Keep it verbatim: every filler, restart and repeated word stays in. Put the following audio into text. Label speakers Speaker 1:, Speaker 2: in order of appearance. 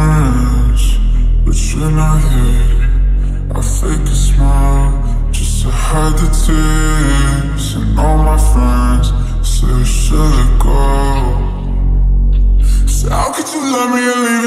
Speaker 1: friends, but you're not here. I fake a smile just to hide the tears. And all my friends say, should it go? So how could you love me and leave